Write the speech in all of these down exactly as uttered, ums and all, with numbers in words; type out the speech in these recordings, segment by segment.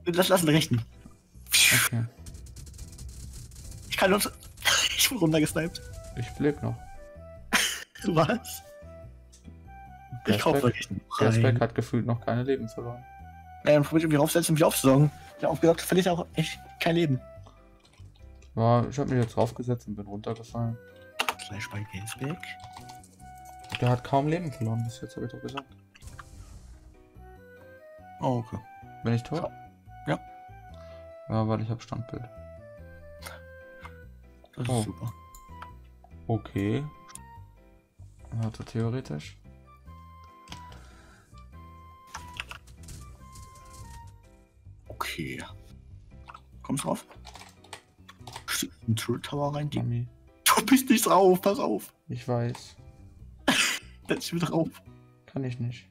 Lass, lass ihn richten. Okay. Ich kann uns. Ich wurde runtergesniped. Ich lebe noch. Was? Ich kaufe wirklich nicht. Gasback hat gefühlt noch keine Leben verloren. Ja, dann probier ich irgendwie raufsetzen, um mich aufzusaugen. Ich hab aufgesagt, verliert er auch echt kein Leben. Ja, ich habe mich jetzt draufgesetzt und bin runtergefallen. Slash bei Gasback. Der hat kaum Leben verloren, bis jetzt habe ich doch gesagt. Oh, okay. Bin ich tot? Ja. Ja, weil ich habe Standbild. Das ist Oh. super. Okay. Warte, theoretisch. Okay. Kommst drauf? Steht ein Turret Tower rein, die. Mami. Du bist nicht drauf, pass auf. Ich weiß. Setz dich wieder drauf. Kann ich nicht.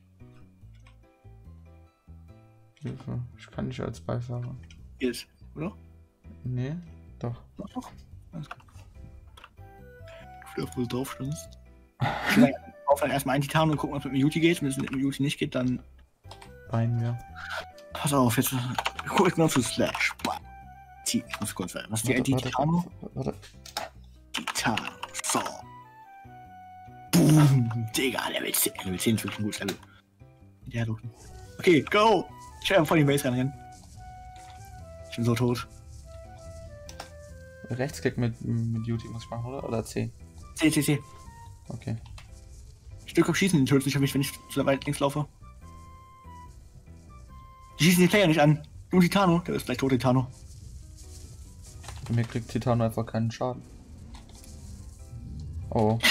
Hilfe. Ich kann nicht als Beifahrer. Jetzt, oder? Nee, doch. Doch, doch. Alles gut. Ich will auf, wo du drauf standst. Ich will auf erstmal einen Titan und gucken, ob es mit dem Yuti geht. Wenn es mit dem Yuti nicht geht, dann. Bein mir. Pass auf, jetzt guck ich mal zu Slash. Ich muss kurz sagen. Was ist die I D Titano? Warte. Titan. So. Boom. Digga, Level zehn. Level zehn ist wirklich ein gutes Level. Ja, du. Okay, go! Ich werde vor die Base rennen. Ich bin so tot. Rechtsklick mit, mit Duty muss ich machen, oder? Oder C? C, C, C. Okay. Ich drücke auf Schießen, die tötet nicht auf mich, wenn ich zu weit links laufe. Die schießen den Player nicht an. Nur Titano, der ist gleich tot, Titano. Und mir kriegt Titano einfach keinen Schaden. Oh.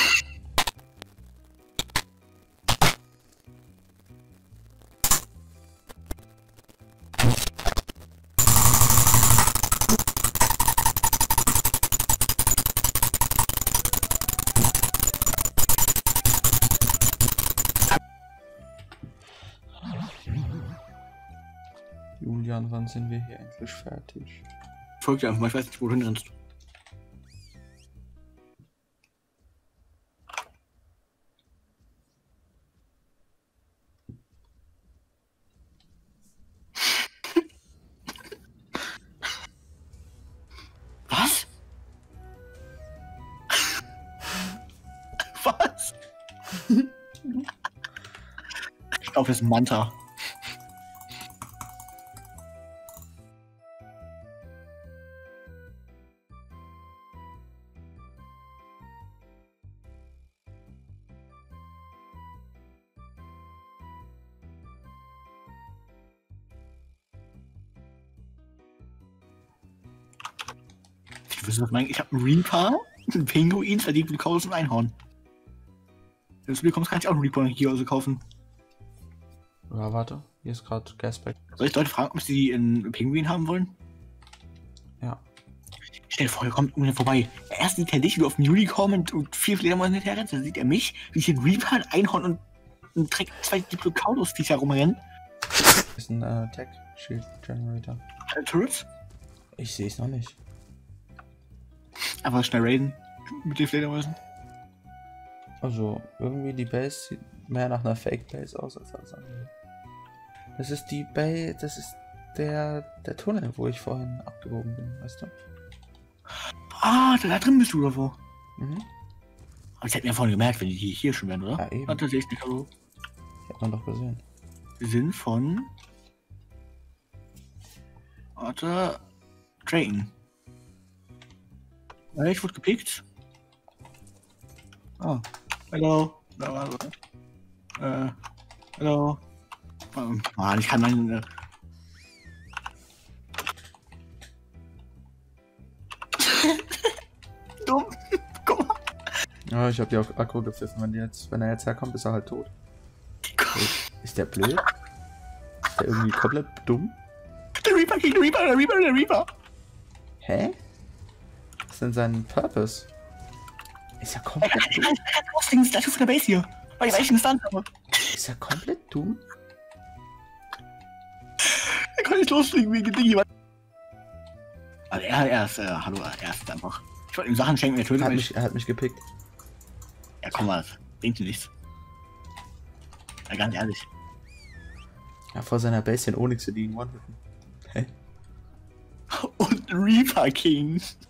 Julian, wann sind wir hier endlich fertig? Folgt dir einfach mal, ich weiß nicht, wo du hinrennst. Was? Was? Ich glaube, das ist ein Manta. Ich habe einen Reaper, einen Pinguin, verdient Blue und ein Einhorn. Wenn du bekommst, kann ich auch einen Reaper hier also kaufen. Ja, warte. Hier ist gerade Gasback. Soll ich Leute fragen, ob sie die in Pinguin haben wollen? Ja. Stell dir vor, er kommt irgendwann vorbei. Erst sieht er dich, wie du auf dem Unicorn und, und vier Fledermäuse hinterher rennst. Dann sieht er mich, wie ich einen Reaper, ein Einhorn und, und trägt zwei Diplodocus-Viecher rumrennen. Das ist ein äh, Tech Shield Generator. Äh, Turrets? Ich sehe es noch nicht. Einfach schnell raiden mit den Fledermäusen. Also, irgendwie die Base sieht mehr nach einer Fake Base aus als alles andere. Das ist die Base, das ist der, der Tunnel, wo ich vorhin abgebogen bin, weißt du? Ah, da, da drin bist du oder wo? Mhm. Aber ich hätte mir vorhin gemerkt, wenn die hier, hier schon wären, oder? Ja, eben. Ah, das sehe ich nicht, also. Hat man doch gesehen. Wir sind von. Warte. Drayton. Ja, ich wurde gepickt. Ah. Hallo. Da war so. Äh. Hallo. Ähm, Mann, ich kann meinen. Äh... Dumm. Guck mal. Ja, ich hab die auf Akku gepfiffen. Wenn, die jetzt, wenn er jetzt herkommt, ist er halt tot. Ist der blöd? Ist der irgendwie komplett dumm? Der Reaper gegen den Reaper, der Reaper, der Reaper. Hä? Was ist denn sein Purpose? Ist er komplett dumm? Er kann ausfliegen, das ist von der Base hier. Weil ich weiß nicht, Stand habe. Ist er komplett dumm? Er kann nicht losfliegen wegen Dingi. Also er, er ist, äh, hallo, er ist einfach. Ich wollte ihm Sachen schenken, er tötet Er hat mich. mich, er hat mich gepickt. Ja, komm mal, das bringt dir nichts. Ja, ganz ehrlich. Ja, vor seiner Base in Onyx zu liegen, one-hitten. Hä? Und Reaper King.